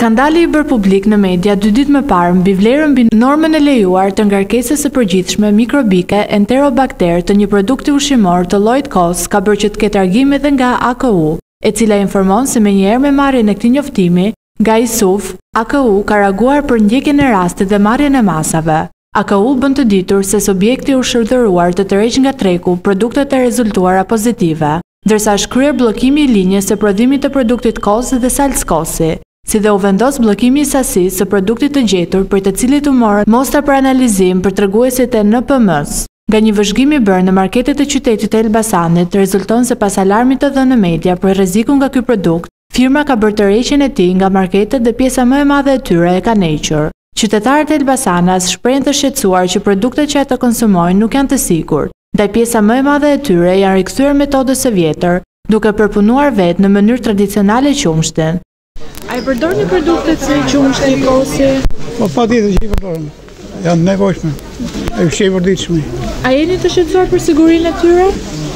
Skandali i bërë publik në media 2 ditë më parë mbi vlerën mbi normën e lejuar të ngarkesës së përgjithshme mikrobike enterobakter të një produkti ushqimor të llojit KOS ka bërë që të ketë argim edhe nga AKU, e cila informon se menjëherë me marrjen e këtij njoftimi nga ISUF, AKU ka reaguar për ndjekjen e rastit dhe marrjen e masave. AKU bën të ditur se subjekti u shërdhëruar të tërheq nga treku produktet e rezultuara pozitive, ndërsa është kryer bllokimi i linjës së prodhimit të produktit KOS dhe salskosi, si dhe u vendos bllokimi i sasisë së produktit të gjetur për të cilit u morën mostra për analizim për treguesit e NPM-s. Nga një vëzhgim i bërë në marketet e qytetit të Elbasanit, rezulton se pas alarmit të dhënë në media për rrezikun nga ky produkt, firma ka bërë tërheqjen e tij nga marketet dhe pjesa më e madhe e tyre e ka nequr. Qytetarët e Elbasanit shprehen të shqetësuar që produktet që ata konsumojnë nuk janë të sigurt, ndaj pjesa më e madhe e tyre janë rikthyer Metodës së Vjetër, duke përpunuar vetë në mënyrë tradicionale qumshtin. A i përdorni produktet si qumshti, kosi? Po patjetër që i përdorni. Janë nevojshme. E ushqej përditshme. A jeni të shqetësuar për sigurinë e tyre?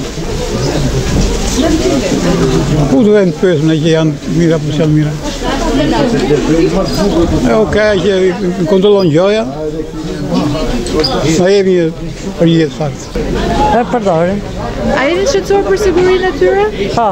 Ku duhet të pyesim ne që janë mira apo janë mira? Okej, që kontrollon gjoja. Sa jemi për jetë fakt. E përdorim. A jeni të shqetësuar për sigurinë e tyre? Pa.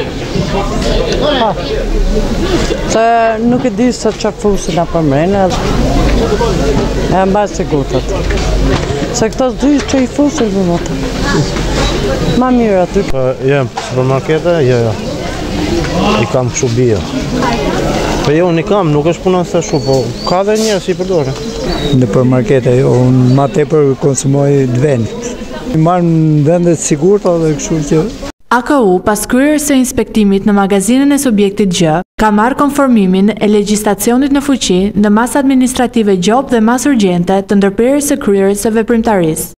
Se nuk e di se që fusin apo mrejnë, e mbaj sigurët. Se këto dy që i fusin dhe mëtë. Ma mirë aty. Jem supermarkete, jo. I kam kështu bio. Po jo, unë i kam, nuk është puna se shu, po ka dhe njerë si i përdore. Në përmarkete, unë ma tepër konsumoj dvenit. Marë në vendet sigurta dhe kështu që... AKU, pas kryerjes së inspektimit në magazinën e subjektit G, ka marrë konformimin e legjislacionit në fuqi në masë administrative gjop dhe masë urgjente të ndërprerjes së kryerjes së veprimtarisë.